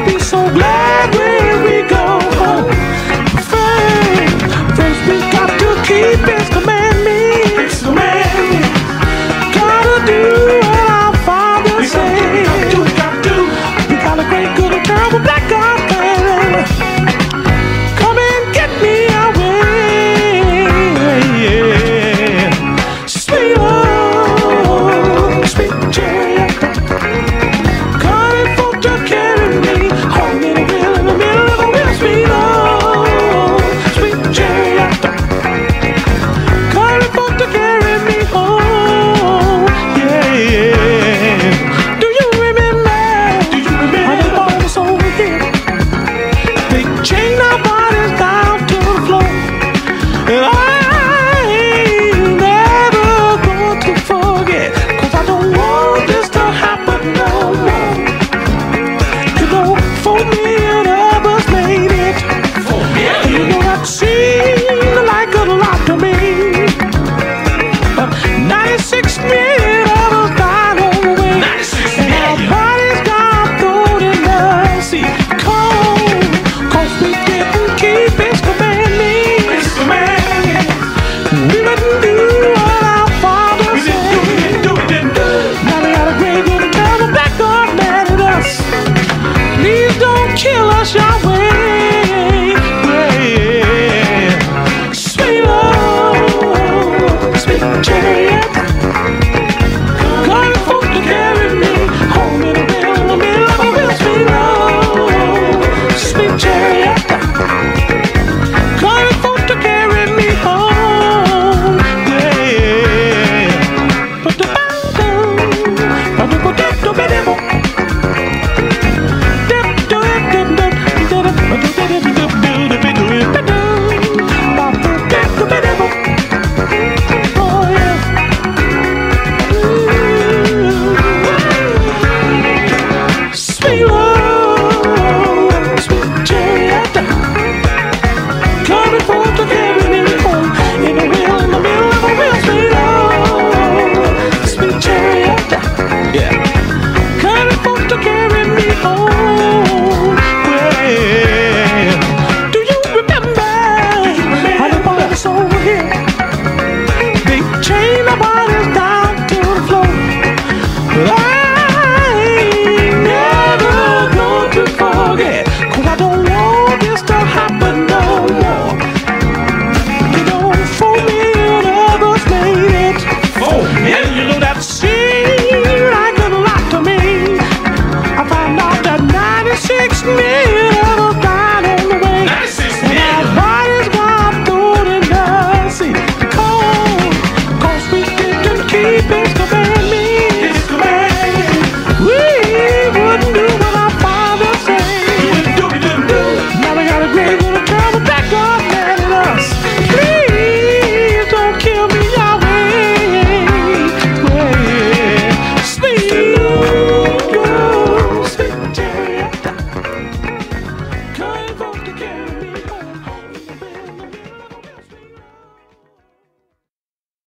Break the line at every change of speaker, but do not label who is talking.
I'll be so glad when we go home. First we got to keep His commandments. Gotta do what our Father says. We got a great, good, and terrible black God plan. Come and get me away. Sweet Lord, sweet chariot, coming for to carry me home in the middle of the wheel. Sweet Lord, sweet chariot, coming for to carry me home. Yeah. Do you remember? How they brought us over here? They chained our bodies down to the floor, and I ain't never going to forget, 'cause I don't want this to happen no more. You know, 4 million of us made it, and you know that seemed like a lot to me. 96 million of us died on the way, and our bodies got thrown in the sea. Cold, 'cause we didn't keep His commandments. We didn't do what our Father said. Now we got a great, good, and terrible black God mad at us. Please don't kill us, Yahweh. Yeah. Sweet Lord, sweet chariot, coming for to carry me home in the middle of the wheel. Sweet Lord, sweet chariot, coming for to carry me home. Yeah. Oh, yeah. Sweet Lord, sweet chariot, coming for to carry me home in the middle of the wheel. Sweet Lord, sweet chariot, yeah, coming for to carry